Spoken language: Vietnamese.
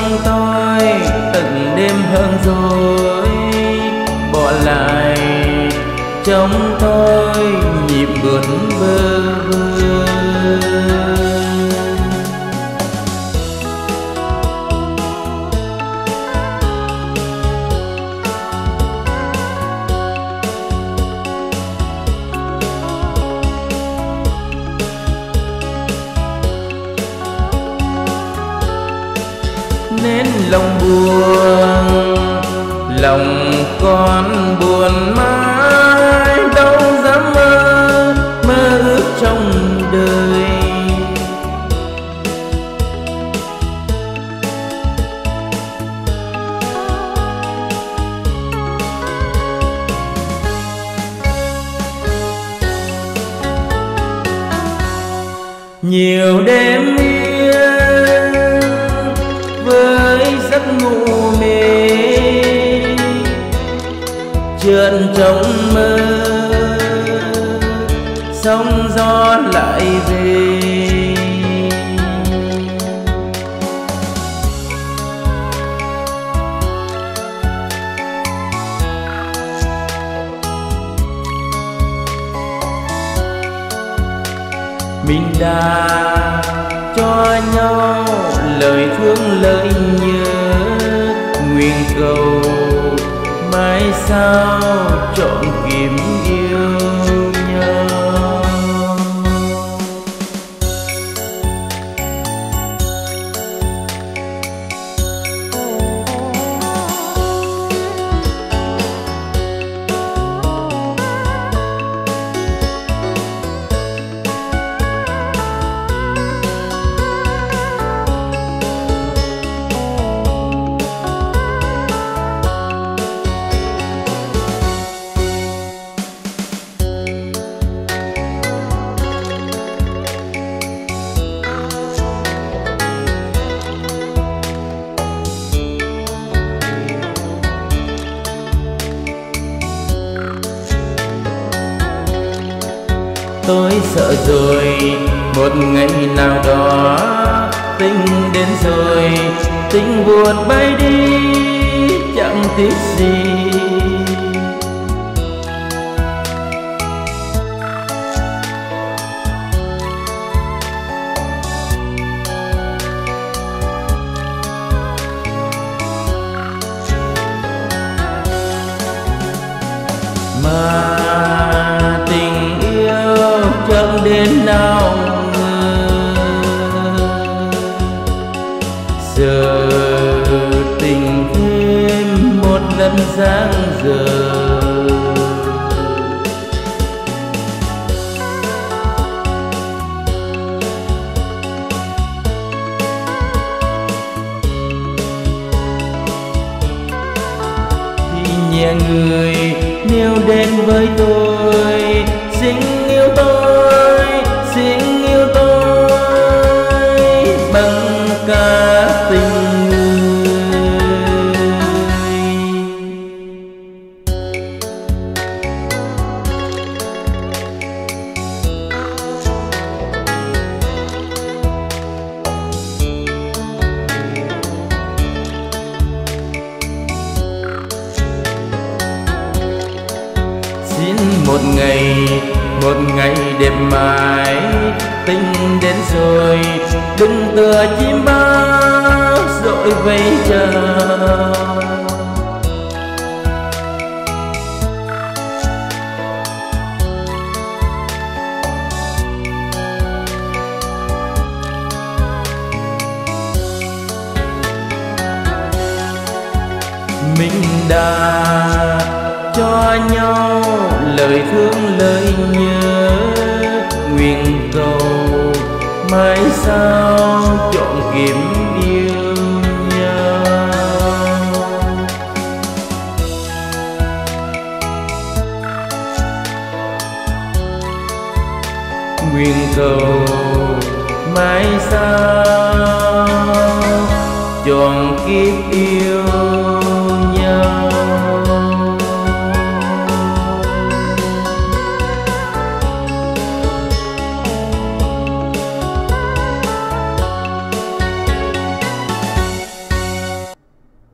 tôi từng đêm hơn rồi, bỏ lại trong tôi nhịp bước bơ vơ. Nên lòng buồn, lòng con buồn mãi, đâu dám mơ, mơ ước trong đời. Nhiều đêm yên với giấc ngủ mê, trượt trong mơ sóng gió lại về. Mình đã cho nhau lời thương lời nhớ, nguyện cầu mãi sao trọn kiếp yêu nhau. Tôi sợ rồi một ngày nào đó tình đến rồi, tình buồn bay đi chẳng tiếc gì. Mà tình yêu chẳng đến nào ngờ, giờ tình thêm một lần giang dở. Thì nhẹ người nếu đến với tôi, xin yêu tôi, xin yêu tôi bằng cả tình người. Xin một ngày đẹp mãi, tình đến rồi đừng tựa chim bao dội vây chờ. Mình đã cho nhau lời thương lời nhớ, nguyện cầu mãi sao trọn kiếp yêu nhau. Nguyện cầu mãi sao trọn kiếp yêu